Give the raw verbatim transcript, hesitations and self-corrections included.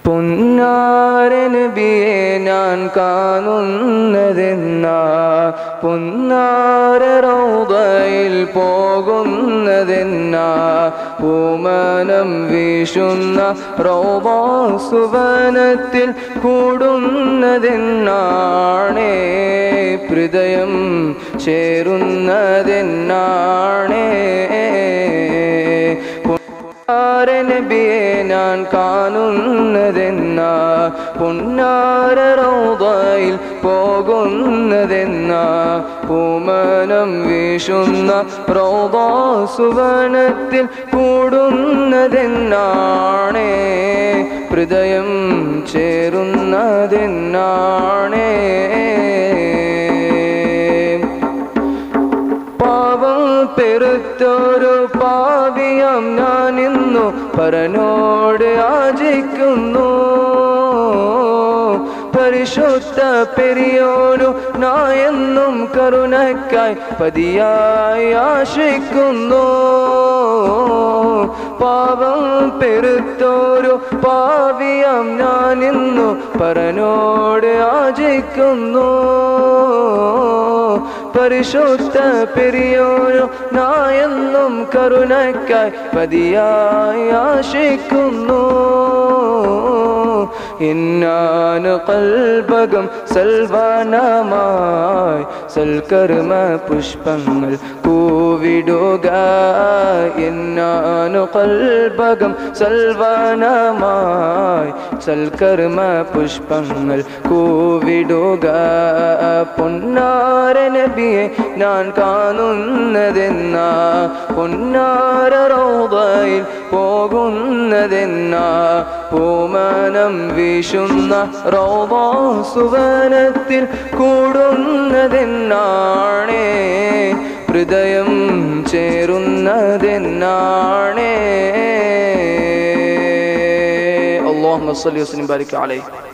പുന്നാര നബിയെ ഞാൻ കാണുന്നതെന്നാ പുന്നാര റൗദയിൽ പോകുന്നതെന്നാ പൂമനം വീശുന്ന റൗദാ സുവനത്തിൽ കൂടുന്നതെന്നാണേ ഹൃദയം ചേരുന്നതെന്നാണേ നബിയെ ഞാൻ കാണുന്നതെന്നാ പുന്നാര റൗദയിൽ പോകുന്നതെന്നാ പൂമനം വീശുന്ന റൗദാ സുവനത്തിൽ കൂടുന്നതെന്നാണേ ഹൃദയം ചേരുന്നതെന്നാണേ പാവം പെരുത്തൊരു പാവിയാം ഞാനിന്നു പരനോട് യാചിക്കുന്നു പരിശുദ്ധ പെരിയോനു നായെന്നും കരുണയ്ക്കായി പതിയായി ആശിക്കുന്നു പാവം പെരുത്തൊരു പാവിയാം ഞാനിന്നു പരനോട് യാചിക്കുന്നു പരിശുദ്ധ പെരിയോനു നായെന്നും കരുണയ്ക്കായി പതിയായി ആശിക്കുന്നു ഇന്നാനു കൽബകം സൽവാനമായി സൽക്കർമ്മ പുഷ്പങ്ങൾ കൂവിടുക ഇന്നാനു കൽബകം സൽവാനമായി സൽക്കർമ്മ പുഷ്പങ്ങൾ കൂവിടുക പൊന്നാര നബിയെ ഞാൻ കാണുന്നതെന്നാ പൊന്നാര റൗദയിൽ പോകുന്നതെന്നാ പൂമനം വീശുന്ന റൗദാ സുവനത്തിൽ കൂടുന്നതെന്നാണേ ഹൃദയം ചേരുന്നതെന്നാണേ അല്ലാഹുമ്മ സ്വല്ലി വസല്ലിം ബാരിക് അലൈഹി